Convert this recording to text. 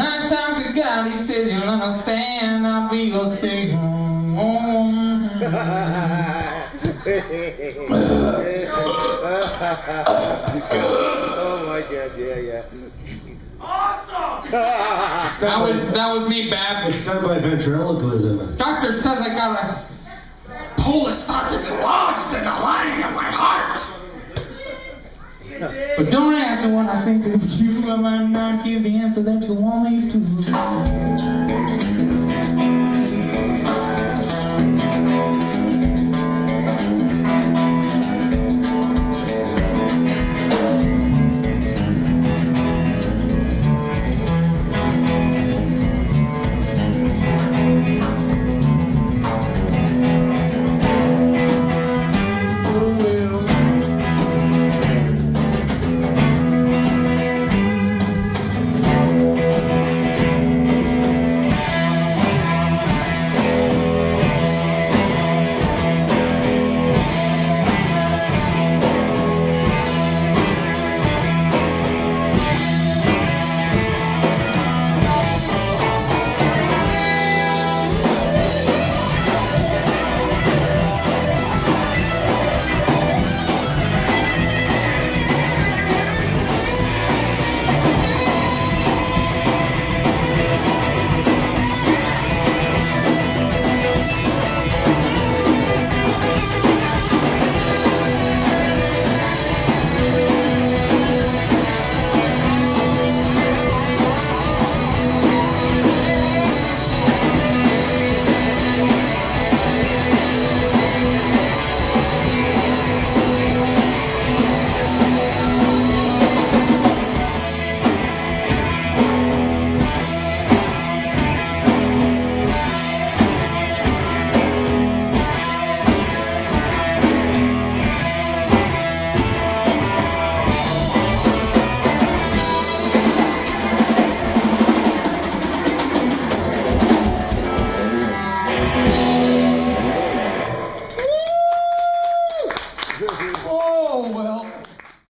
I talked to God, he said, you'll understand, I'll be your savior. Oh my God, yeah. Awesome! That was me, Bab. It's done by ventriloquism. Doctor says I got a Polish sausage lodged in the lining of my heart. But don't answer when I think of you. I might not give the answer that you want me to. Oh, well.